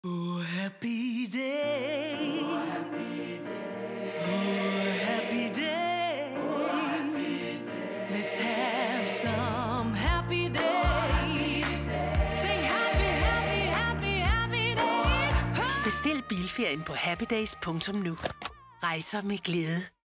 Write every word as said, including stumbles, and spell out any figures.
Oh, happy day. Oh, happy day. Oh, happy day. Oh, happy day. Let's have some happy days. Sing happy, happy, happy, happy days. Bestil bilferien på happydays punktum nu. Rejser med glæde.